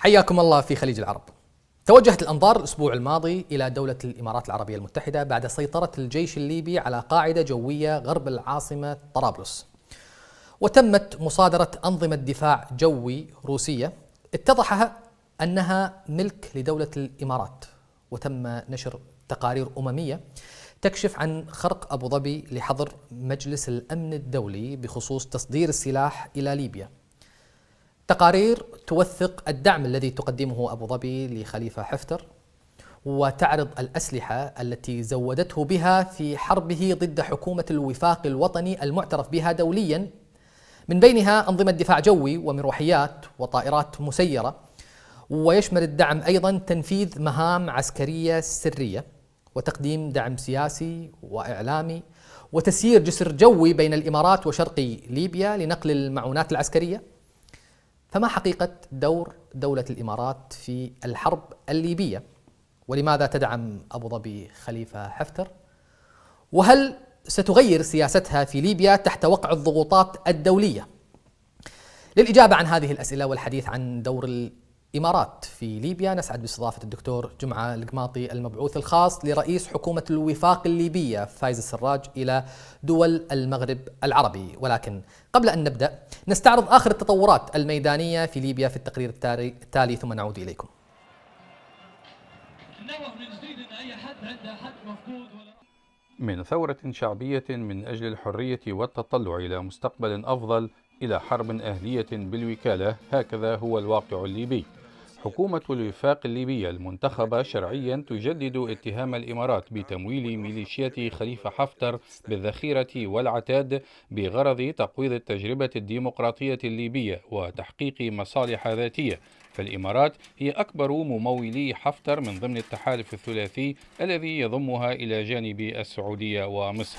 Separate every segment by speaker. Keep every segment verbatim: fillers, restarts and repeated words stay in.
Speaker 1: حياكم الله في خليج العرب. توجهت الأنظار الأسبوع الماضي إلى دولة الإمارات العربية المتحدة بعد سيطرة الجيش الليبي على قاعدة جوية غرب العاصمة طرابلس، وتمت مصادرة أنظمة دفاع جوي روسية اتضح أنها ملك لدولة الإمارات، وتم نشر تقارير أممية تكشف عن خرق أبو ظبي لحظر مجلس الأمن الدولي بخصوص تصدير السلاح إلى ليبيا. تقارير توثق الدعم الذي تقدمه أبو ظبي لخليفة حفتر، وتعرض الأسلحة التي زودته بها في حربه ضد حكومة الوفاق الوطني المعترف بها دوليا، من بينها أنظمة دفاع جوي ومروحيات وطائرات مسيرة. ويشمل الدعم أيضا تنفيذ مهام عسكرية سرية وتقديم دعم سياسي وإعلامي وتسيير جسر جوي بين الإمارات وشرق ليبيا لنقل المعونات العسكرية. فما حقيقة دور دولة الإمارات في الحرب الليبية؟ ولماذا تدعم أبو ظبي خليفة حفتر؟ وهل ستغير سياستها في ليبيا تحت وقع الضغوطات الدولية؟ للإجابة عن هذه الأسئلة والحديث عن دور الإمارات في ليبيا نسعد باستضافة الدكتور جمعة القماطي المبعوث الخاص لرئيس حكومة الوفاق الليبية فايز السراج إلى دول المغرب العربي. ولكن قبل أن نبدأ نستعرض آخر التطورات الميدانية في ليبيا في التقرير التالي ثم نعود إليكم.
Speaker 2: من ثورة شعبية من أجل الحرية والتطلع إلى مستقبل أفضل إلى حرب أهلية بالوكالة، هكذا هو الواقع الليبي. حكومة الوفاق الليبية المنتخبة شرعيا تجدد اتهام الإمارات بتمويل ميليشيات خليفة حفتر بالذخيرة والعتاد بغرض تقويض التجربة الديمقراطية الليبية وتحقيق مصالح ذاتية. فالإمارات هي أكبر ممولي حفتر من ضمن التحالف الثلاثي الذي يضمها إلى جانب السعودية ومصر.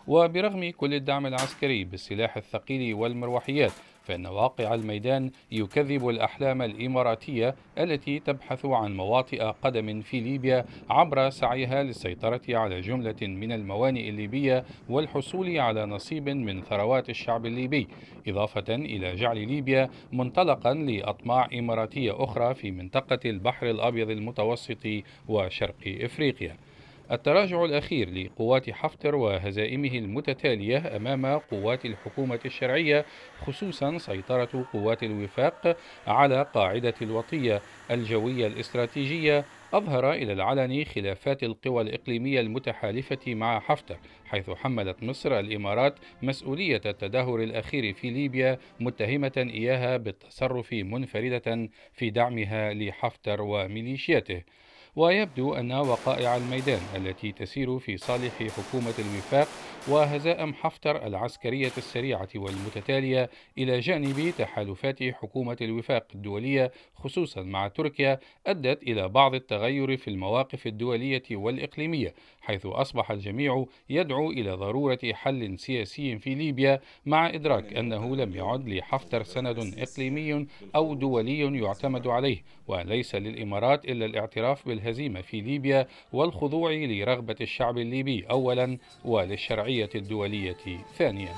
Speaker 2: وبرغم كل الدعم العسكري بالسلاح الثقيل والمروحيات، فإن واقع الميدان يكذب الأحلام الإماراتية التي تبحث عن مواطئ قدم في ليبيا عبر سعيها للسيطرة على جملة من الموانئ الليبية والحصول على نصيب من ثروات الشعب الليبي، إضافة إلى جعل ليبيا منطلقا لأطماع إماراتية أخرى في منطقة البحر الأبيض المتوسط وشرق إفريقيا. التراجع الأخير لقوات حفتر وهزائمه المتتالية أمام قوات الحكومة الشرعية، خصوصا سيطرة قوات الوفاق على قاعدة الوطية الجوية الاستراتيجية، أظهر إلى العلن خلافات القوى الإقليمية المتحالفة مع حفتر، حيث حملت مصر الإمارات مسؤولية التدهور الأخير في ليبيا، متهمة إياها بالتصرف منفردة في دعمها لحفتر وميليشياته. ويبدو أن وقائع الميدان التي تسير في صالح حكومة الوفاق وهزائم حفتر العسكرية السريعة والمتتالية إلى جانب تحالفات حكومة الوفاق الدولية خصوصا مع تركيا أدت إلى بعض التغير في المواقف الدولية والإقليمية، حيث أصبح الجميع يدعو إلى ضرورة حل سياسي في ليبيا، مع إدراك أنه لم يعد لحفتر سند إقليمي أو دولي يعتمد عليه، وليس للإمارات إلا الاعتراف بالهزيمة في ليبيا والخضوع لرغبة الشعب الليبي أولا وللشرعية الدولية ثانيا.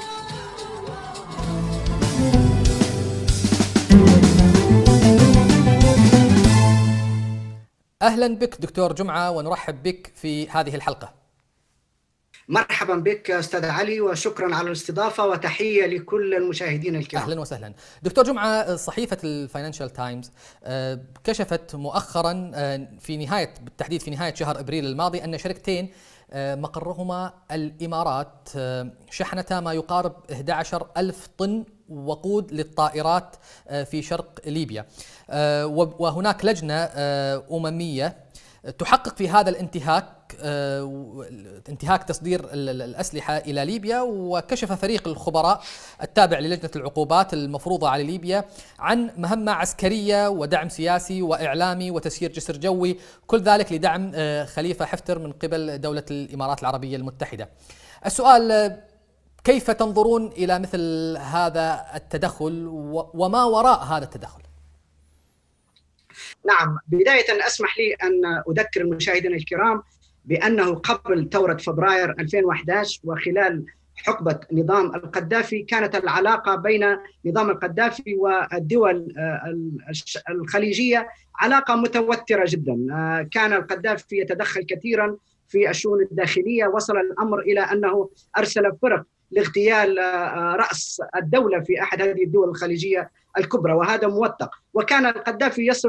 Speaker 1: أهلا بك دكتور جمعة، ونرحب بك في هذه الحلقة.
Speaker 3: مرحبا بك أستاذ علي، وشكرا على الاستضافة، وتحية لكل المشاهدين الكرام.
Speaker 1: أهلا وسهلا دكتور جمعة. صحيفة الفاينانشال تايمز كشفت مؤخرا في نهاية بالتحديد في نهاية شهر أبريل الماضي أن شركتين مقرهما الإمارات شحنتا ما يقارب أحد عشر ألف طن وقود للطائرات في شرق ليبيا، وهناك لجنة أممية تحقق في هذا الانتهاك انتهاك تصدير الأسلحة إلى ليبيا. وكشف فريق الخبراء التابع للجنة العقوبات المفروضة على ليبيا عن مهمة عسكرية ودعم سياسي وإعلامي وتسيير جسر جوي، كل ذلك لدعم خليفة حفتر من قبل دولة الإمارات العربية المتحدة. السؤال: كيف تنظرون إلى مثل هذا التدخل وما وراء هذا التدخل؟
Speaker 3: نعم، بداية أسمح لي أن أذكر المشاهدين الكرام بأنه قبل ثورة فبراير ألفين وأحد عشر وخلال حقبة نظام القذافي كانت العلاقة بين نظام القذافي والدول الخليجية علاقة متوترة جدا. كان القذافي يتدخل كثيرا في الشؤون الداخلية، وصل الأمر إلى أنه أرسل فرق لاغتيال رأس الدولة في أحد هذه الدول الخليجية الكبرى، وهذا موثق. وكان القذافي يصف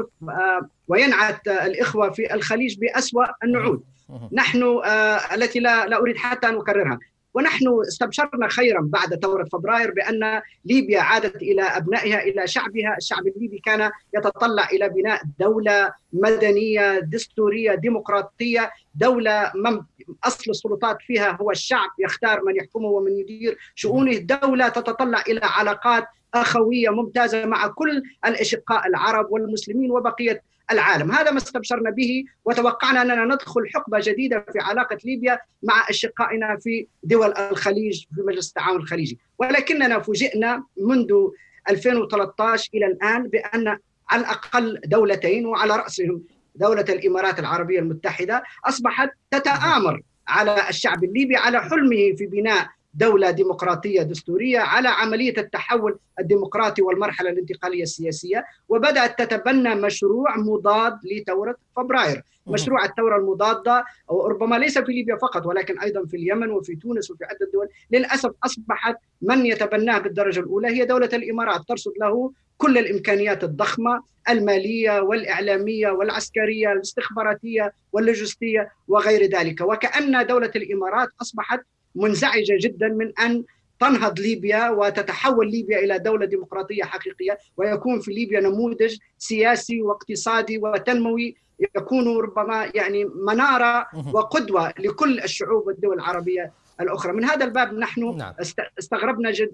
Speaker 3: وينعت الإخوة في الخليج بأسوأ النعوت، نحن التي لا, لا أريد حتى أن أكررها. ونحن استبشرنا خيرا بعد ثورة فبراير بأن ليبيا عادت إلى أبنائها، إلى شعبها. الشعب الليبي كان يتطلع إلى بناء دولة مدنية دستورية ديمقراطية، دولة أصل السلطات فيها هو الشعب، يختار من يحكمه ومن يدير شؤونه، دولة تتطلع إلى علاقات أخوية ممتازة مع كل الأشقاء العرب والمسلمين وبقية العالم. هذا ما استبشرنا به، وتوقعنا أننا ندخل حقبة جديدة في علاقة ليبيا مع أشقائنا في دول الخليج في مجلس التعاون الخليجي. ولكننا فوجئنا منذ ألفين وثلاثة عشر إلى الآن بأن على الأقل دولتين، وعلى رأسهم دولة الإمارات العربية المتحدة، أصبحت تتآمر على الشعب الليبي، على حلمه في بناء دولة ديمقراطية دستورية، على عملية التحول الديمقراطي والمرحلة الانتقالية السياسية، وبدأت تتبنى مشروع مضاد لثورة فبراير. مشروع الثورة المضادة وربما ليس في ليبيا فقط ولكن أيضا في اليمن وفي تونس وفي عدة دول، للأسف أصبحت من يتبناه بالدرجة الأولى هي دولة الإمارات، ترصد له كل الإمكانيات الضخمة المالية والإعلامية والعسكرية الاستخباراتية واللوجستية وغير ذلك. وكأن دولة الإمارات أصبحت منزعجة جدا من أن تنهض ليبيا وتتحول ليبيا إلى دولة ديمقراطية حقيقية، ويكون في ليبيا نموذج سياسي واقتصادي وتنموي يكون ربما يعني منارة وقدوة لكل الشعوب والدول العربية الأخرى. من هذا الباب نحن نعم. استغربنا جد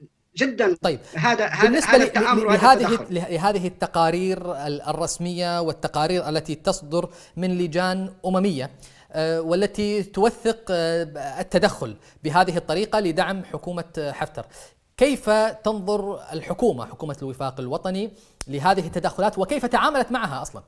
Speaker 3: جدا.
Speaker 1: طيب
Speaker 3: هذا
Speaker 1: بالنسبة لهذه لهذه التقارير الرسمية والتقارير التي تصدر من لجان أممية والتي توثق التدخل بهذه الطريقة لدعم حكومة حفتر، كيف تنظر الحكومة حكومة الوفاق الوطني لهذه التدخلات وكيف تعاملت معها أصلا؟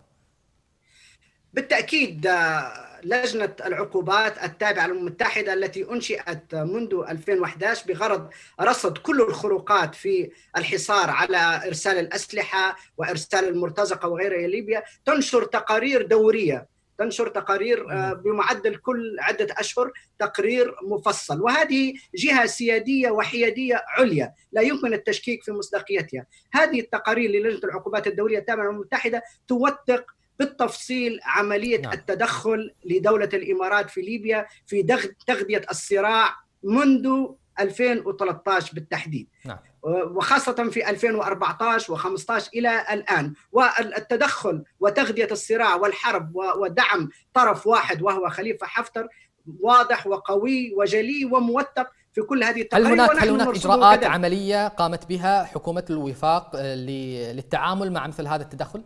Speaker 3: بالتأكيد لجنة العقوبات التابعة للأمم المتحدة التي أنشئت منذ ألفين وأحد عشر بغرض رصد كل الخروقات في الحصار على إرسال الأسلحة وإرسال المرتزقة وغيرها إلى ليبيا تنشر تقارير دورية، تنشر تقارير بمعدل كل عدة أشهر تقرير مفصل، وهذه جهة سيادية وحيادية عليا لا يمكن التشكيك في مصداقيتها. هذه التقارير للجنة العقوبات الدولية التابعة للأمم المتحدة توثق بالتفصيل عملية نعم. التدخل لدولة الإمارات في ليبيا في تغذية الصراع منذ ألفين وثلاثة عشر بالتحديد نعم. وخاصة في ألفين وأربعة عشر وخمسة عشر إلى الآن، والتدخل وتغذية الصراع والحرب ودعم طرف واحد وهو خليفة حفتر واضح وقوي وجلي وموثق في كل هذه التقارير.
Speaker 1: هل هناك هل هناك إجراءات كذلك. عملية قامت بها حكومة الوفاق للتعامل مع مثل هذا التدخل؟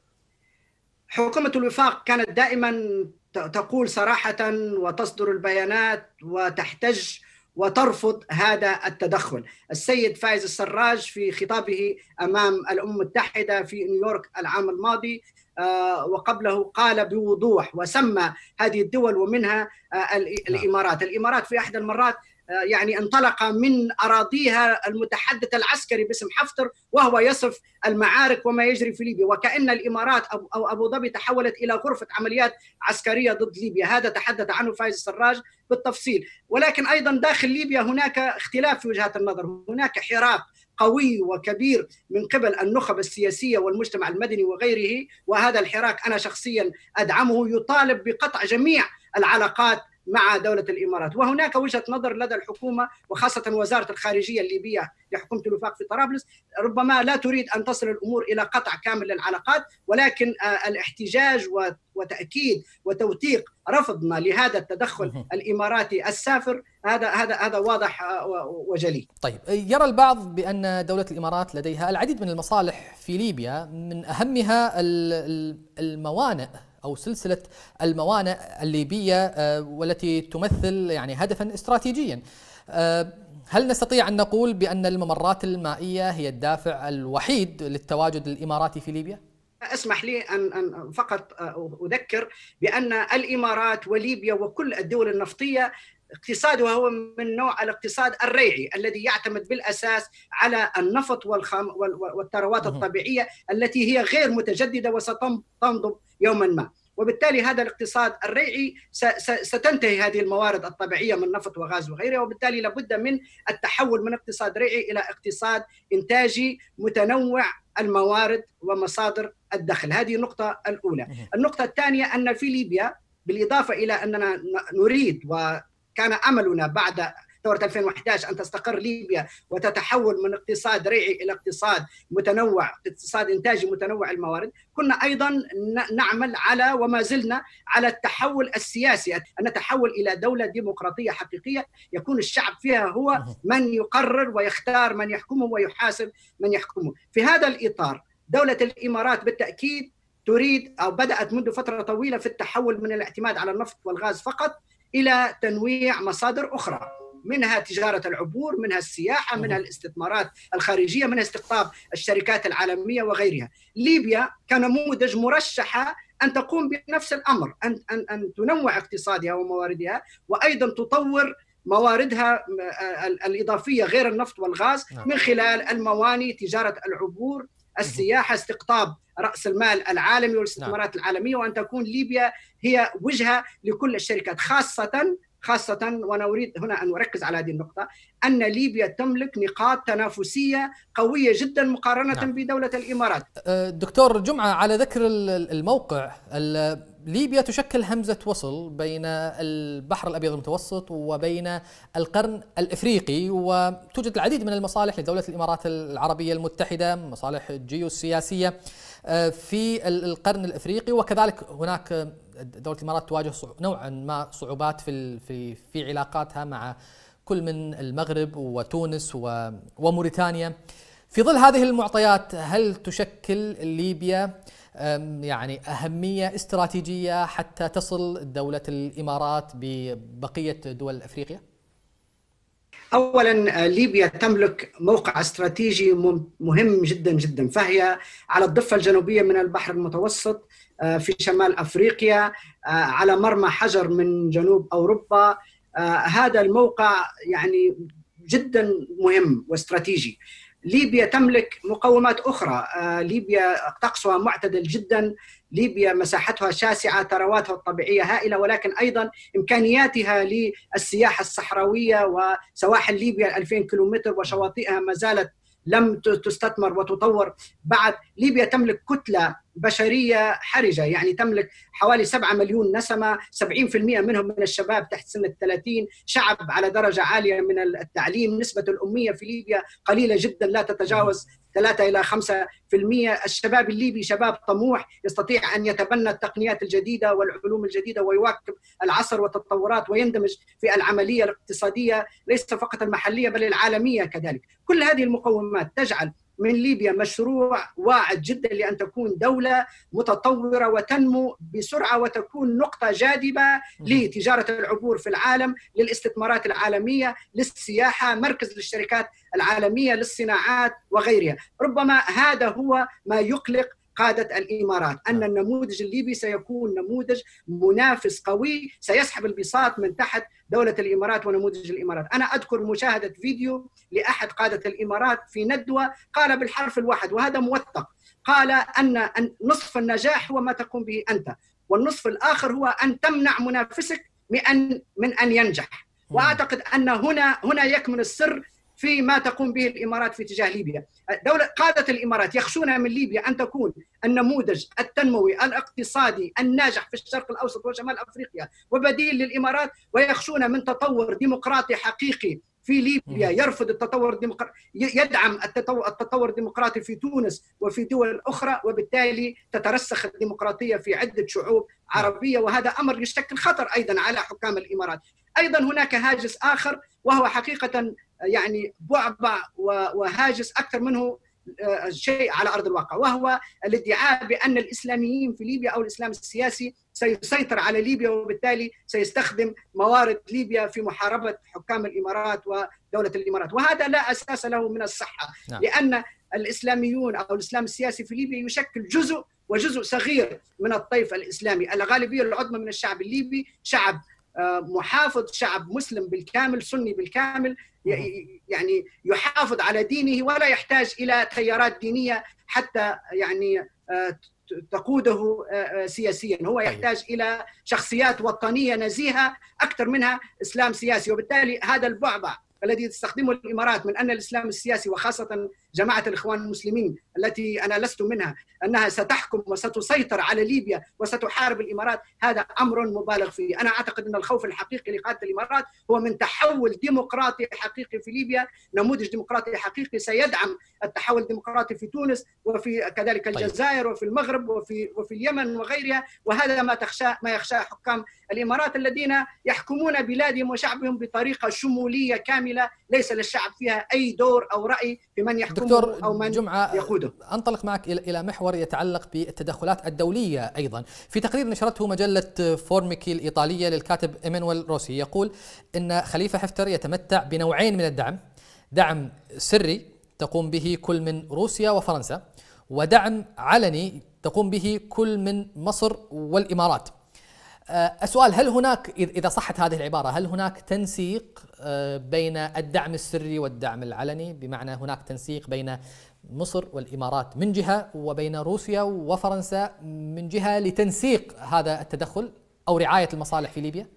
Speaker 3: حكومة الوفاق كانت دائما تقول صراحة وتصدر البيانات وتحتج وترفض هذا التدخل. السيد فايز السراج في خطابه أمام الأمم المتحدة في نيويورك العام الماضي وقبله قال بوضوح وسمى هذه الدول ومنها الإمارات. الإمارات في أحد المرات يعني انطلق من أراضيها المتحدث العسكري باسم حفتر وهو يصف المعارك وما يجري في ليبيا، وكأن الإمارات أو أبو ظبي تحولت إلى غرفة عمليات عسكرية ضد ليبيا. هذا تحدث عنه فايز السراج بالتفصيل. ولكن أيضا داخل ليبيا هناك اختلاف في وجهات النظر، هناك حراك قوي وكبير من قبل النخب السياسية والمجتمع المدني وغيره، وهذا الحراك أنا شخصيا أدعمه، يطالب بقطع جميع العلاقات مع دولة الإمارات. وهناك وجهة نظر لدى الحكومة وخاصة وزارة الخارجية الليبية لحكومة الوفاق في طرابلس ربما لا تريد أن تصل الأمور إلى قطع كامل للعلاقات، ولكن الاحتجاج وتأكيد وتوثيق رفضنا لهذا التدخل الإماراتي السافر هذا هذا هذا واضح وجلي.
Speaker 1: طيب، يرى البعض بأن دولة الإمارات لديها العديد من المصالح في ليبيا، من أهمها الموانئ أو سلسلة الموانئ الليبية والتي تمثل يعني هدفا استراتيجيا. هل نستطيع أن نقول بأن الممرات المائية هي الدافع الوحيد للتواجد الإماراتي في ليبيا؟
Speaker 3: اسمح لي أن أن فقط أذكر بأن الإمارات وليبيا وكل الدول النفطية اقتصادها هو من نوع الاقتصاد الريعي الذي يعتمد بالأساس على النفط والثروات الطبيعية التي هي غير متجددة وستنضب يوما ما. وبالتالي هذا الاقتصاد الريعي ستنتهي هذه الموارد الطبيعية من نفط وغاز وغيرها، وبالتالي لابد من التحول من اقتصاد ريعي إلى اقتصاد إنتاجي متنوع الموارد ومصادر الدخل. هذه النقطة الأولى. النقطة الثانية أن في ليبيا بالإضافة إلى أننا نريد وكان أملنا بعد ثورة ألفين وأحد عشر أن تستقر ليبيا وتتحول من اقتصاد ريعي إلى اقتصاد متنوع، اقتصاد إنتاجي متنوع الموارد، كنا أيضا نعمل على وما زلنا على التحول السياسي، أن نتحول إلى دولة ديمقراطية حقيقية يكون الشعب فيها هو من يقرر ويختار من يحكمه ويحاسب من يحكمه. في هذا الإطار دولة الإمارات بالتأكيد تريد أو بدأت منذ فترة طويلة في التحول من الاعتماد على النفط والغاز فقط إلى تنويع مصادر أخرى، منها تجارة العبور، منها السياحة، منها الاستثمارات الخارجية، منها استقطاب الشركات العالمية وغيرها. ليبيا كنموذج مرشحة أن تقوم بنفس الأمر، أن, أن, أن تنوع اقتصادها ومواردها وأيضا تطور مواردها الإضافية غير النفط والغاز من خلال المواني، تجارة العبور، السياحة، استقطاب رأس المال العالمي والاستثمارات العالمية، وأن تكون ليبيا هي وجهة لكل الشركات، خاصة خاصة وأنا أريد هنا أن أركز على هذه النقطة، أن ليبيا تملك نقاط تنافسية قوية جدا مقارنة نعم. بدولة الإمارات.
Speaker 1: دكتور جمعة، على ذكر الموقع، ليبيا تشكل همزة وصل بين البحر الأبيض المتوسط وبين القرن الإفريقي، وتوجد العديد من المصالح لدولة الإمارات العربية المتحدة، مصالح جيوسياسية في القرن الإفريقي، وكذلك هناك دولة الإمارات تواجه نوعا ما صعوبات في في في علاقاتها مع كل من المغرب وتونس وموريتانيا. في ظل هذه المعطيات هل تشكل ليبيا يعني أهمية استراتيجية حتى تصل دولة الإمارات ببقية دول أفريقيا؟
Speaker 3: أولا ليبيا تملك موقع استراتيجي مهم جدا جدا، فهي على الضفة الجنوبية من البحر المتوسط في شمال أفريقيا، على مرمى حجر من جنوب أوروبا. هذا الموقع يعني جدا مهم واستراتيجي. ليبيا تملك مقومات أخرى، ليبيا طقسها معتدل جدا، ليبيا مساحتها شاسعة، ثرواتها الطبيعية هائلة، ولكن أيضا إمكانياتها للسياحة الصحراوية وسواحل ليبيا ألفين كيلومتر وشواطئها ما زالت لم تستثمر وتطور بعد. ليبيا تملك كتلة بشرية حرجة، يعني تملك حوالي سبعة مليون نسمة، سبعين بالمئة منهم من الشباب تحت سن الثلاثين، شعب على درجة عالية من التعليم، نسبة الأمية في ليبيا قليلة جدا لا تتجاوز ثلاثة إلى خمسة بالمئة. الشباب الليبي شباب طموح يستطيع أن يتبنى التقنيات الجديدة والعلوم الجديدة ويواكب العصر والتطورات ويندمج في العملية الاقتصادية ليس فقط المحلية بل العالمية كذلك. كل هذه المقومات تجعل من ليبيا مشروع واعد جدا لأن تكون دولة متطورة وتنمو بسرعة وتكون نقطة جاذبة لتجارة العبور في العالم، للاستثمارات العالمية، للسياحة، مركز للشركات العالمية، للصناعات وغيرها. ربما هذا هو ما يقلق قادة الإمارات، أن النموذج الليبي سيكون نموذج منافس قوي سيسحب البساط من تحت دولة الإمارات ونموذج الإمارات. أنا أذكر مشاهدة فيديو لأحد قادة الإمارات في ندوة قال بالحرف الواحد وهذا موثق، قال أن نصف النجاح هو ما تقوم به أنت، والنصف الآخر هو أن تمنع منافسك من أن من أن ينجح. وأعتقد أن هنا هنا يكمن السر في ما تقوم به الإمارات في اتجاه ليبيا. دولة قادة الإمارات يخشون من ليبيا أن تكون النموذج التنموي الاقتصادي الناجح في الشرق الأوسط وشمال أفريقيا وبديل للإمارات، ويخشون من تطور ديمقراطي حقيقي في ليبيا يرفض التطور الديمقراطي، يدعم التطور التطور الديمقراطي في تونس وفي دول أخرى، وبالتالي تترسخ الديمقراطية في عدة شعوب عربية، وهذا أمر يشكل خطر أيضا على حكام الإمارات. أيضا هناك هاجس آخر وهو حقيقة يعني بعبع وهاجس أكثر منه شيء على أرض الواقع، وهو الادعاء بأن الإسلاميين في ليبيا أو الإسلام السياسي سيسيطر على ليبيا وبالتالي سيستخدم موارد ليبيا في محاربة حكام الإمارات ودولة الإمارات، وهذا لا أساس له من الصحة. نعم. لأن الإسلاميون أو الإسلام السياسي في ليبيا يشكل جزء وجزء صغير من الطيف الإسلامي. الغالبية العظمى من الشعب الليبي شعب محافظ، شعب مسلم بالكامل، سني بالكامل، يعني يحافظ على دينه ولا يحتاج إلى تيارات دينية حتى يعني تقوده سياسيا. هو يحتاج إلى شخصيات وطنية نزيهة أكثر منها إسلام سياسي. وبالتالي هذا البعبع الذي تستخدمه الإمارات من أن الإسلام السياسي وخاصة جماعة الإخوان المسلمين التي أنا لست منها أنها ستحكم وستسيطر على ليبيا وستحارب الإمارات، هذا أمر مبالغ فيه. أنا أعتقد أن الخوف الحقيقي لقادة الإمارات هو من تحول ديمقراطي حقيقي في ليبيا، نموذج ديمقراطي حقيقي سيدعم التحول الديمقراطي في تونس وفي كذلك الجزائر وفي المغرب وفي وفي اليمن وغيرها. وهذا ما تخشى ما يخشى حكام الإمارات الذين يحكمون بلادهم وشعبهم بطريقة شمولية كاملة ليس للشعب فيها أي دور أو رأي في من يحكمه
Speaker 1: دكتور
Speaker 3: أو من
Speaker 1: جمعة
Speaker 3: يقوده.
Speaker 1: أنطلق معك إلى محور يتعلق بالتدخلات الدولية أيضا. في تقرير نشرته مجلة فورميكي الإيطالية للكاتب إيمانويل روسي يقول إن خليفة حفتر يتمتع بنوعين من الدعم: دعم سري تقوم به كل من روسيا وفرنسا، ودعم علني تقوم به كل من مصر والإمارات. السؤال: هل هناك، إذا صحت هذه العبارة، هل هناك تنسيق بين الدعم السري والدعم العلني؟ بمعنى هناك تنسيق بين مصر والإمارات من جهة وبين روسيا وفرنسا من جهة لتنسيق هذا التدخل أو رعاية المصالح في ليبيا؟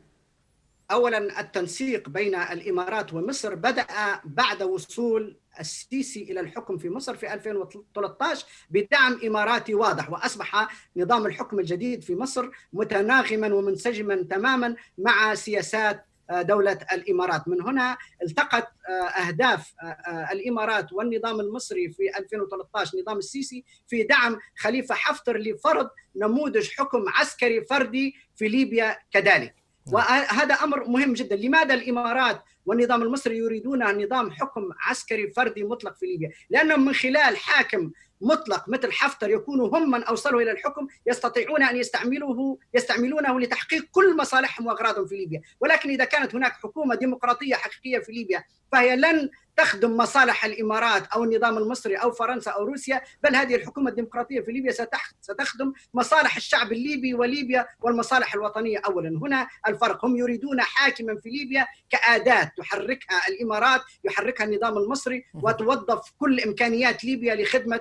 Speaker 3: أولا، التنسيق بين الإمارات ومصر بدأ بعد وصول السيسي إلى الحكم في مصر في ألفين وثلاثة عشر بدعم إماراتي واضح، وأصبح نظام الحكم الجديد في مصر متناغما ومنسجما تماما مع سياسات دولة الإمارات. من هنا التقت أهداف الإمارات والنظام المصري في ألفين وثلاثة عشر نظام السيسي في دعم خليفة حفتر لفرض نموذج حكم عسكري فردي في ليبيا كذلك. وهذا أمر مهم جدا. لماذا الإمارات والنظام المصري يريدون نظام حكم عسكري فردي مطلق في ليبيا؟ لأنهم من خلال حاكم مطلق مثل حفتر يكونوا هم من أوصلوا إلى الحكم يستطيعون أن يستعملوه يستعملونه لتحقيق كل مصالحهم وأغراضهم في ليبيا. ولكن إذا كانت هناك حكومة ديمقراطية حقيقية في ليبيا فهي لن تخدم مصالح الإمارات أو النظام المصري أو فرنسا أو روسيا، بل هذه الحكومة الديمقراطية في ليبيا ستخدم مصالح الشعب الليبي وليبيا والمصالح الوطنية. أولا هنا الفرق، هم يريدون حاكما في ليبيا كأداة تحركها الإمارات، يحركها النظام المصري وتوظف كل إمكانيات ليبيا لخدمة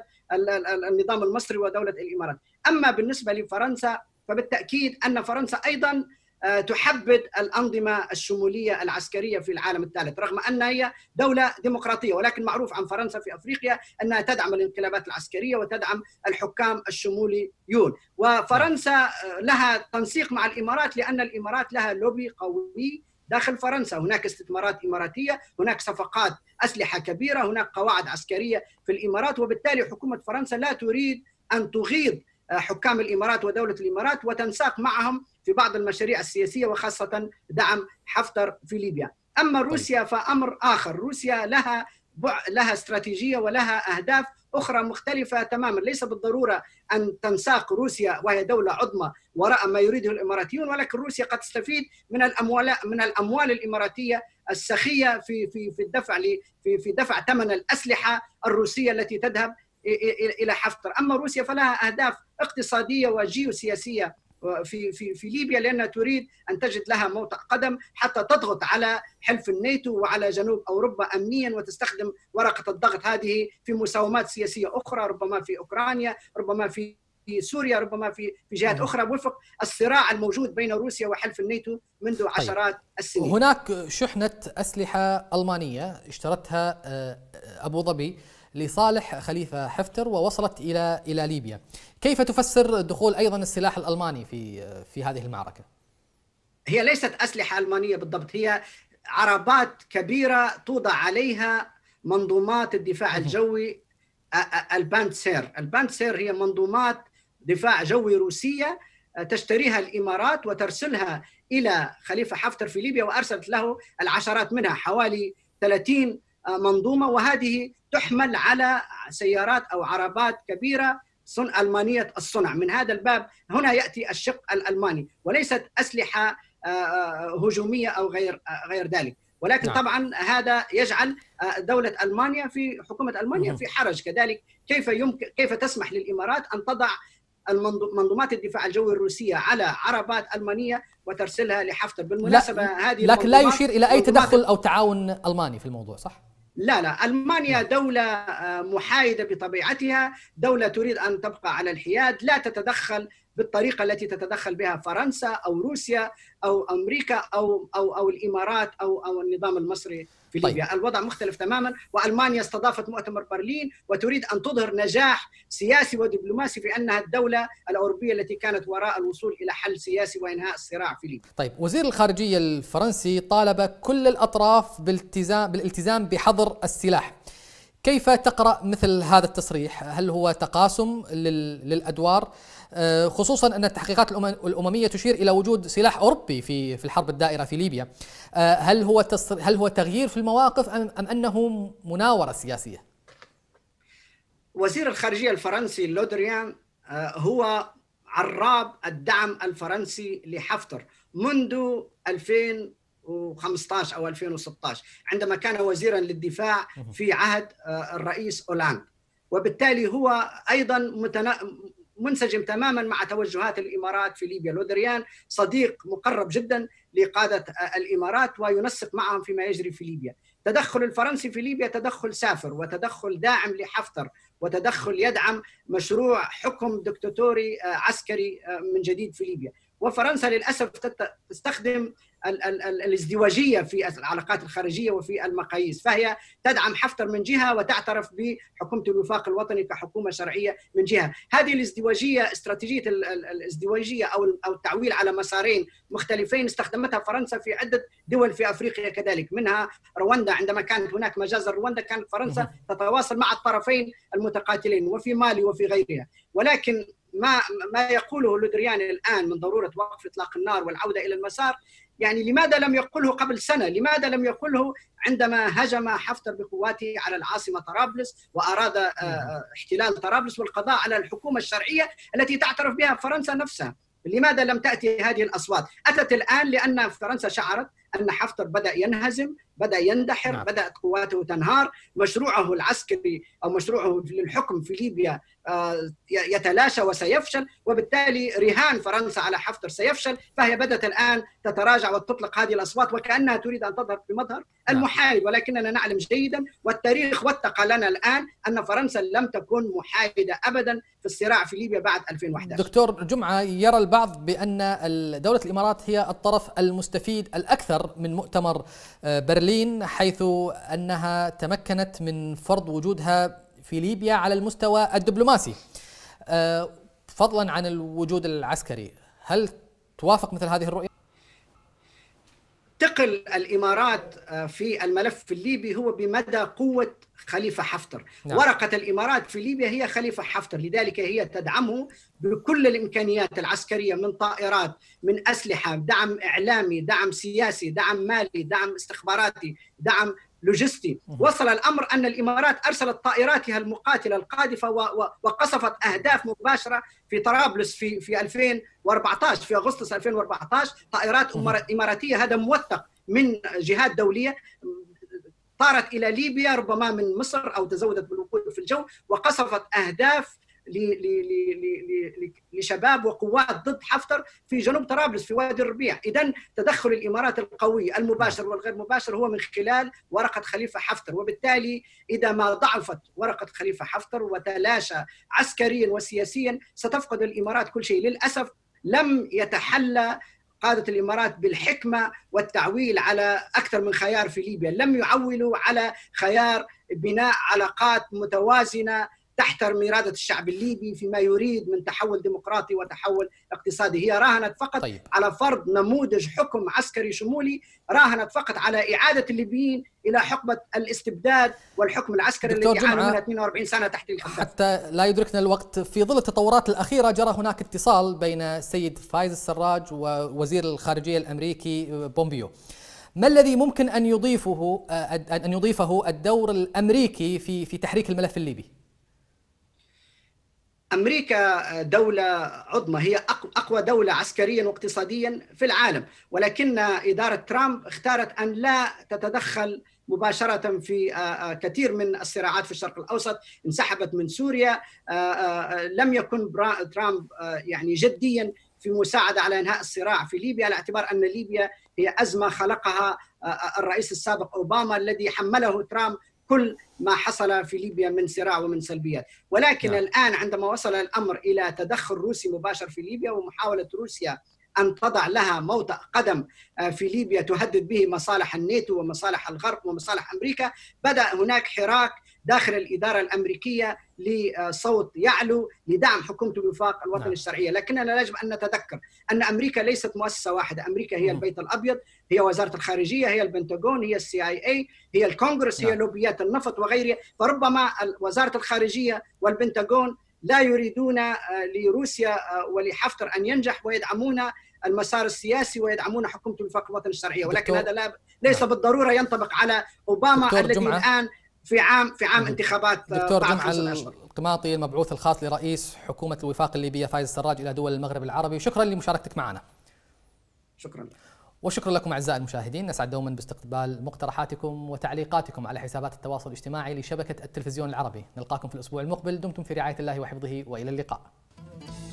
Speaker 3: النظام المصري ودولة الإمارات. أما بالنسبة لفرنسا فبالتأكيد أن فرنسا أيضا تحبذ الأنظمة الشمولية العسكرية في العالم الثالث، رغم أنها هي دولة ديمقراطية، ولكن معروف عن فرنسا في أفريقيا أنها تدعم الانقلابات العسكرية وتدعم الحكام الشموليون. وفرنسا لها تنسيق مع الإمارات لأن الإمارات لها لوبي قوي داخل فرنسا، هناك استثمارات إماراتية، هناك صفقات أسلحة كبيرة، هناك قواعد عسكرية في الإمارات. وبالتالي حكومة فرنسا لا تريد أن تغيظ حكام الإمارات ودولة الإمارات وتنساق معهم في بعض المشاريع السياسية وخاصة دعم حفتر في ليبيا. أما روسيا فأمر آخر، روسيا لها لها استراتيجية ولها أهداف أخرى مختلفة تماما. ليس بالضرورة أن تنساق روسيا وهي دولة عظمى وراء ما يريده الإماراتيون، ولكن روسيا قد تستفيد من الأموال من الأموال الإماراتية السخية في في في الدفع في في دفع ثمن الأسلحة الروسية التي تذهب إلى حفتر. أما روسيا فلها أهداف اقتصادية وجيوسياسية في في في ليبيا، لأنها تريد أن تجد لها موطئ قدم حتى تضغط على حلف الناتو وعلى جنوب أوروبا أمنيا، وتستخدم ورقة الضغط هذه في مساومات سياسية أخرى، ربما في أوكرانيا، ربما في في سوريا، ربما في في جهات أخرى، وفق الصراع الموجود بين روسيا وحلف الناتو منذ عشرات السنين.
Speaker 1: هناك شحنة أسلحة ألمانية اشترتها أبو ظبي لصالح خليفة حفتر ووصلت إلى إلى ليبيا. كيف تفسر دخول أيضا السلاح الألماني في في هذه المعركة؟
Speaker 3: هي ليست أسلحة ألمانية بالضبط، هي عربات كبيرة توضع عليها منظومات الدفاع الجوي البانتسير. البانتسير هي منظومات دفاع جوي روسية تشتريها الإمارات وترسلها إلى خليفة حفتر في ليبيا، وأرسلت له العشرات منها، حوالي ثلاثين منظومة، وهذه تحمل على سيارات أو عربات كبيرة صنع ألمانية الصنع. من هذا الباب هنا يأتي الشق الألماني، وليست أسلحة هجومية أو غير غير ذلك. ولكن نعم. طبعا هذا يجعل دولة ألمانيا في حكومة ألمانيا في حرج كذلك. كيف يمكن كيف تسمح للإمارات أن تضع منظومات الدفاع الجوي الروسية على عربات ألمانية وترسلها لحفتر. بالمناسبة
Speaker 1: لا
Speaker 3: هذه
Speaker 1: لكن لا يشير إلى أي تدخل أو تعاون ألماني في الموضوع، صح؟
Speaker 3: لا لا ألمانيا دولة محايدة بطبيعتها، دولة تريد أن تبقى على الحياد، لا تتدخل بالطريقة التي تتدخل بها فرنسا أو روسيا أو أمريكا أو أو أو الإمارات أو أو النظام المصري في ليبيا. طيب. الوضع مختلف تماما، وألمانيا استضافت مؤتمر برلين وتريد أن تظهر نجاح سياسي ودبلوماسي في أنها الدولة الأوروبية التي كانت وراء الوصول إلى حل سياسي وإنهاء الصراع في ليبيا.
Speaker 1: طيب، وزير الخارجية الفرنسي طالب كل الأطراف بالالتزام بالالتزام بحظر السلاح. كيف تقرأ مثل هذا التصريح؟ هل هو تقاسم للأدوار، خصوصا أن التحقيقات الأممية تشير إلى وجود سلاح أوروبي في في الحرب الدائرة في ليبيا؟ هل هو هل هو تغيير في المواقف أم أنه مناورة سياسية؟
Speaker 3: وزير الخارجية الفرنسي لودريان هو عراب الدعم الفرنسي لحفتر منذ ألفين وخمسة عشر أو ألفين وستة عشر عندما كان وزيرا للدفاع في عهد الرئيس أولاند، وبالتالي هو أيضا متنا... منسجم تماما مع توجهات الإمارات في ليبيا. لودريان صديق مقرب جدا لقادة الإمارات وينسق معهم فيما يجري في ليبيا. تدخل الفرنسي في ليبيا تدخل سافر وتدخل داعم لحفتر وتدخل يدعم مشروع حكم دكتاتوري عسكري من جديد في ليبيا. وفرنسا للأسف تستخدم الازدواجية في العلاقات الخارجية وفي المقاييس، فهي تدعم حفتر من جهة وتعترف بحكومة الوفاق الوطني كحكومة شرعية من جهة. هذه الازدواجية، استراتيجية الازدواجية أو التعويل على مسارين مختلفين استخدمتها فرنسا في عدة دول في أفريقيا كذلك، منها رواندا. عندما كانت هناك مجازر رواندا كانت فرنسا تتواصل مع الطرفين المتقاتلين، وفي مالي وفي غيرها. ولكن ما ما يقوله لودريان الآن من ضرورة وقف إطلاق النار والعودة إلى المسار، يعني لماذا لم يقله قبل سنة؟ لماذا لم يقله عندما هجم حفتر بقواته على العاصمة طرابلس وأراد احتلال طرابلس والقضاء على الحكومة الشرعية التي تعترف بها فرنسا نفسها؟ لماذا لم تأتي هذه الأصوات؟ أتت الآن لأن فرنسا شعرت أن حفتر بدأ ينهزم، بدأ يندحر، نعم. بدأت قواته تنهار، مشروعه العسكري أو مشروعه للحكم في ليبيا يتلاشى وسيفشل، وبالتالي رهان فرنسا على حفتر سيفشل، فهي بدأت الآن تتراجع وتطلق هذه الأصوات وكأنها تريد أن تظهر بمظهر المحايد. ولكننا نعلم جيدا والتاريخ وثق لنا الآن أن فرنسا لم تكن محايدة أبدا في الصراع في ليبيا بعد ألفين وأحد عشر.
Speaker 1: دكتور جمعة، يرى البعض بأن دولة الإمارات هي الطرف المستفيد الأكثر من مؤتمر برلين، حيث أنها تمكنت من فرض وجودها في ليبيا على المستوى الدبلوماسي فضلا عن الوجود العسكري. هل توافق مثل هذه الرؤية؟
Speaker 3: ثقل الإمارات في الملف الليبي هو بمدى قوة خليفة حفتر. نعم. ورقة الإمارات في ليبيا هي خليفة حفتر، لذلك هي تدعمه بكل الإمكانيات العسكرية، من طائرات، من أسلحة، دعم إعلامي، دعم سياسي، دعم مالي، دعم استخباراتي، دعم لوجستي. وصل الأمر أن الإمارات أرسلت طائراتها المقاتلة القاذفة وقصفت أهداف مباشرة في طرابلس في في ألفين وأربعة عشر، في أغسطس ألفين وأربعة عشر، طائرات إماراتية، هذا موثق من جهات دولية، طارت إلى ليبيا ربما من مصر أو تزودت بالوقود في الجو وقصفت أهداف لشباب وقوات ضد حفتر في جنوب طرابلس في وادي الربيع. إذن تدخل الإمارات القوي المباشر والغير مباشر هو من خلال ورقة خليفة حفتر، وبالتالي إذا ما ضعفت ورقة خليفة حفتر وتلاشى عسكريا وسياسيا ستفقد الإمارات كل شيء. للأسف لم يتحلى قادة الإمارات بالحكمة والتعويل على أكثر من خيار في ليبيا، لم يعولوا على خيار بناء علاقات متوازنة تحترم إرادة الشعب الليبي فيما يريد من تحول ديمقراطي وتحول اقتصادي. هي راهنت فقط طيب. على فرض نموذج حكم عسكري شمولي، راهنت فقط على إعادة الليبيين إلى حقبة الاستبداد والحكم العسكري الذي عانوا منها اثنين وأربعين سنة تحت الخدام.
Speaker 1: حتى لا يدركنا الوقت، في ظل التطورات الأخيرة جرى هناك اتصال بين السيد فايز السراج ووزير الخارجية الأمريكي بومبيو. ما الذي ممكن أن يضيفه أن يضيفه الدور الأمريكي في في تحريك الملف الليبي؟
Speaker 3: أمريكا دولة عظمى، هي أقوى دولة عسكريا واقتصاديا في العالم، ولكن إدارة ترامب اختارت أن لا تتدخل مباشرة في كثير من الصراعات في الشرق الأوسط، انسحبت من سوريا. لم يكن ترامب يعني جديا في مساعدة على إنهاء الصراع في ليبيا، على اعتبار أن ليبيا هي أزمة خلقها الرئيس السابق أوباما الذي حمله ترامب كل ما حصل في ليبيا من صراع ومن سلبيات. ولكن نعم. الآن عندما وصل الأمر إلى تدخل روسي مباشر في ليبيا ومحاولة روسيا أن تضع لها موطأ قدم في ليبيا تهدد به مصالح الناتو ومصالح الغرب ومصالح أمريكا، بدأ هناك حراك داخل الإدارة الأمريكية لصوت يعلو لدعم حكومة الوفاق الوطني نعم. الشرعية. لكننا يجب أن نتذكر أن أمريكا ليست مؤسسة واحدة. أمريكا هي البيت الأبيض، هي وزارة الخارجية، هي البنتاغون، هي السي آي اي، هي الكونغرس، نعم. هي لوبيات النفط وغيرها. فربما وزارة الخارجية والبنتاغون لا يريدون لروسيا ولحفتر أن ينجح ويدعمون المسار السياسي ويدعمون حكومة الوفاق الوطني الشرعية، ولكن هذا لا ليس نعم. بالضرورة ينطبق على أوباما الذي جمعة. الآن في عام في عام انتخابات
Speaker 1: دكتور جمعة القماطي المبعوث الخاص لرئيس حكومة الوفاق الليبية فايز السراج إلى دول المغرب العربي، شكرا لمشاركتك معنا.
Speaker 3: شكرا.
Speaker 1: وشكرا لكم أعزائي المشاهدين، نسعد دوما باستقبال مقترحاتكم وتعليقاتكم على حسابات التواصل الاجتماعي لشبكة التلفزيون العربي. نلقاكم في الأسبوع المقبل، دمتم في رعاية الله وحفظه وإلى اللقاء.